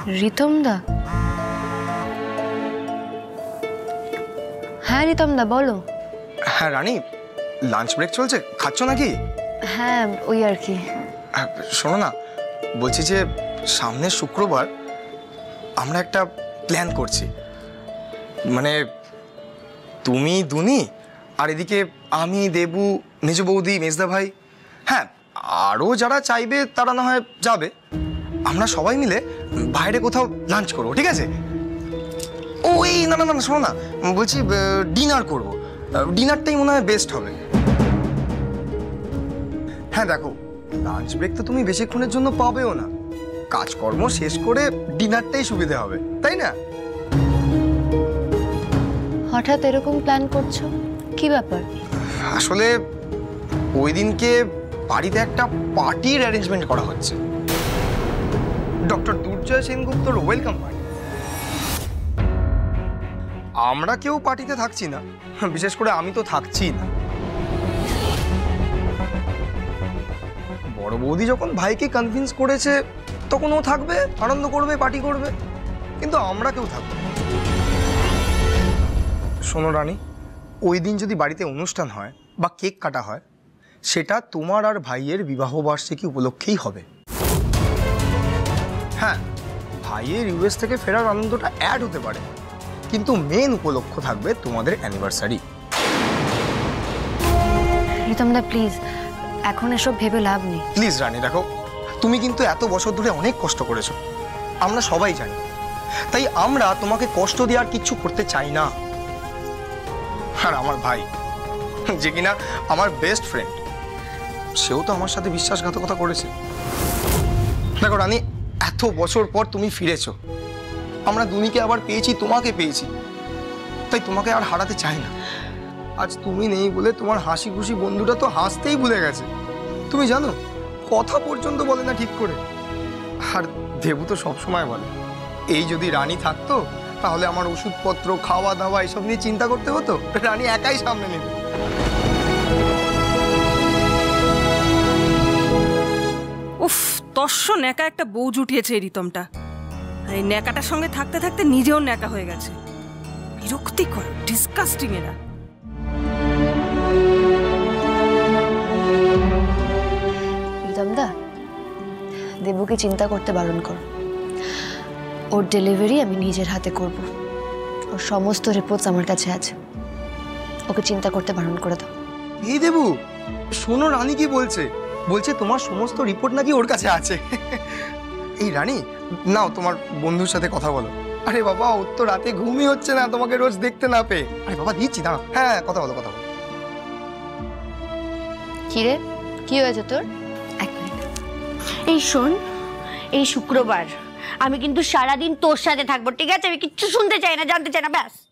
রিতম দা? হ্যাঁ রিতম দা বলো। হ্যাঁ রানী, লাঞ্চ ব্রেক চলছে, খাচ্ছ নাকি? হ্যাঁ ওই আর কি। শোনো না, বলছি যে সামনের শুক্রবার আমরা একটা প্ল্যান করছি। মানে তুমি, দুনি, আর এদিকে আমি, দেবু, মেজ বৌদি, মেজদা ভাই, হ্যাঁ আরও যারা চাইবে তারা না হয় যাবে। আমরা সবাই মিলে বাইরে কোথাও লাঞ্চ করবো, ঠিক আছে? ওই না না না, শোনো না, বলছি ডিনার করবো। ডিনারটাই মনে হয় বেস্ট হবে। হ্যাঁ দেখো, লাঞ্চ ব্রেক তো তুমি বেশিক্ষণের জন্য পাবেও না, কাজকর্ম শেষ করে ডিনারটাই সুবিধা হবে, তাই না? হঠাৎ এরকম প্ল্যান করছো, কি ব্যাপার? আসলে ওই দিনকে বাড়িতে একটা পার্টির অ্যারেঞ্জমেন্ট করা হচ্ছে, ডক্টর দুর্জয় সেনগুপ্তর ওয়েলকাম পার্টি। আমরা কেউ পার্টিতে থাকছি না, বিশেষ করে আমি তো থাকছি না। বড় বৌদি যখন ভাইকে কনভিন্স করেছে তখন ও থাকবে, আনন্দ করবে, পার্টি করবে, কিন্তু আমরা কেউ থাকবো না। শোনো রানী, ওই দিন যদি বাড়িতে অনুষ্ঠান হয় বা কেক কাটা হয়, সেটা তোমার আর ভাইয়ের বিবাহবার্ষিকী উপলক্ষেই হবে। হ্যাঁ, ভাইয়ের ইউএস থেকে ফেরার আনন্দটা অ্যাড হতে পারে, কিন্তু মেন উপলক্ষ থাকবে তোমাদের অ্যানিভার্সারি। রিতম দা প্লিজ, এখন এসব ভেবে লাভ নেই। প্লিজ রানী, দেখো তুমি কিন্তু এত বছর ধরে অনেক কষ্ট করেছো, আমরা সবাই জানি, তাই আমরা তোমাকে কষ্ট দেওয়ার কিচ্ছু করতে চাই না। আর আমার ভাই, যে কিনা আমার বেস্ট ফ্রেন্ড, সেও তো আমার সাথে বিশ্বাসঘাতকতা করেছে। দেখো রানী, এত বছর পর তুমি ফিরেছো, আমরা দুনিকে আবার পেয়েছি, তোমাকে পেয়েছি, তাই তোমাকে আর হারাতে চাই না। আজ তুমি নেই বলে তোমার হাসি খুশি বন্ধুটা তো হাসতেই ভুলে গেছে। তুমি জানো, কথা পর্যন্ত বলে না ঠিক করে। আর দেবু তো সবসময় বলে, এই যদি রানী থাকতো তাহলে আমার ওষুধপত্র, খাওয়া দাওয়া এসব নিয়ে চিন্তা করতে হতো, রানী একাই সামনে নেবে। উফ, তস্য ন্যাকা একটা বউ জুটিয়েছে এই রিতমটা। আর এই ন্যাকাটার সঙ্গে থাকতে থাকতে নিজেও ন্যাকা হয়ে গেছে। বিরক্তিকর, ডিসকাস্টিং এরা। রিতম দা, দেবুকে চিন্তা করতে বারণ করো। ওর ডেলিভারি আমি নিজের হাতে করব, ওর সমস্ত রিপোর্টস আমার কাছে আছে, ওকে চিন্তা করতে বারণ করে দাও। এই দেবু, শোনো রানী কি বলছে, বলছে তোমার সমস্ত রিপোর্ট নাকি ওর কাছে আছে। এই রানী, নাও তোমার বন্ধুর সাথে কথা বলো। আরে বাবা, ওর তো রাতে ঘুমই হচ্ছে না তোমাকে রোজ দেখতে না পেয়ে। আরে বাবা দিচ্ছি, দাঁড়াও। হ্যাঁ কথা বলো, কথা বলো। কি রে, কি হয়েছে তোর? এক মিনিট। এই শোন, এই শুক্রবার আমি কিন্তু সারাদিন তোর সাথে থাকবো, ঠিক আছে? আমি কিচ্ছু শুনতে চাই না, জানতে চাই না, ব্যাস।